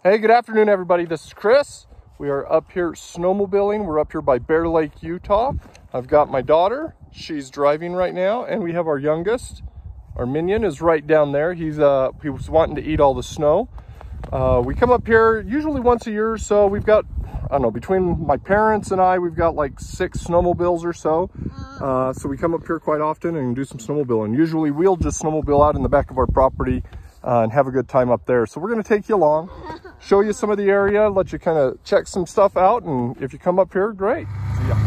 Hey, good afternoon, everybody. This is Chris. We are up here snowmobiling. We're up here by Bear Lake, Utah. I've got my daughter. She's driving right now, and we have our youngest. Our minion is right down there. He was wanting to eat all the snow. We come up here usually once a year or so. We've got, I don't know, between my parents and I, we've got like 6 snowmobiles or so. So we come up here quite often and do some snowmobiling. Usually we'll just snowmobile out in the back of our property and have a good time up there. So we're going to take you along, show you some of the area, let you kind of check some stuff out. And if you come up here, great. See ya.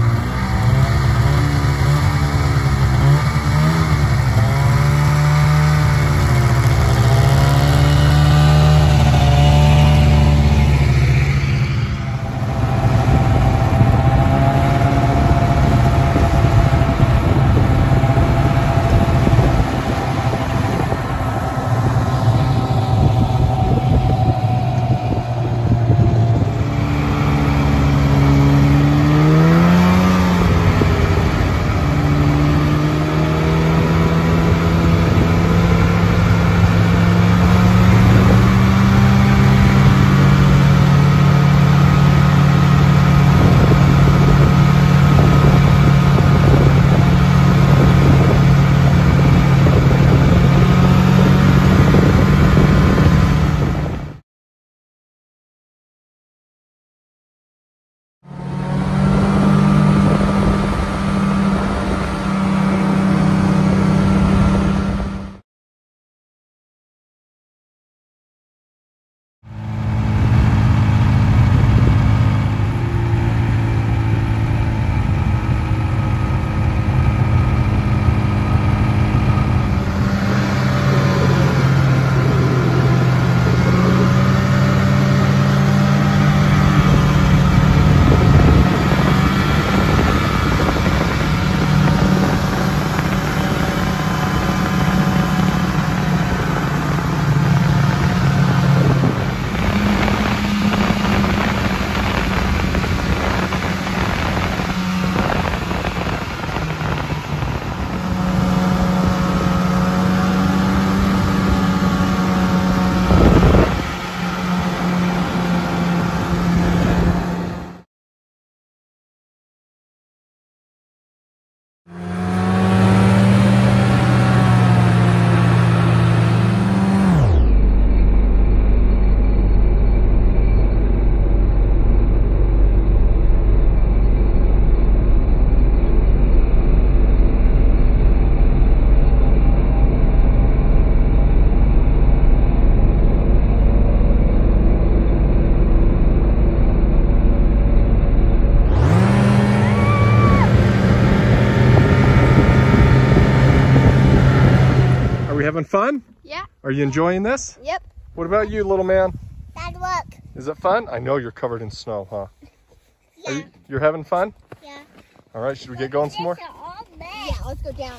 Are we having fun? Yeah. Are you enjoying this? Yep. What about you, little man? Dad, look. Is it fun? I know you're covered in snow, huh? Yeah. You're having fun? Yeah. All right, should we get going some more? Yeah, let's go down.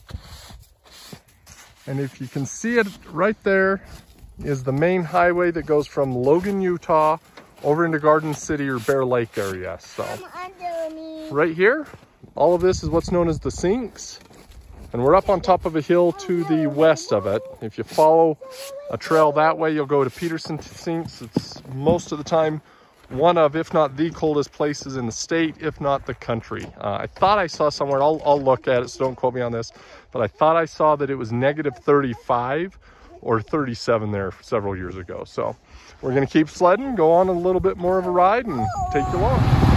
And if you can see it right there is the main highway that goes from Logan, Utah over into Garden City or Bear Lake area. So Under me. right here, all of this is what's known as the Sinks. And we're up on top of a hill to the west of it. If you follow a trail that way, you'll go to Peterson Sinks. It's most of the time one of, if not the coldest places in the state, if not the country. I thought I saw somewhere, I'll look at it, so don't quote me on this, but I thought I saw that it was negative 35 or 37 there several years ago. So we're gonna keep sledding, go on a little bit more of a ride and take you along.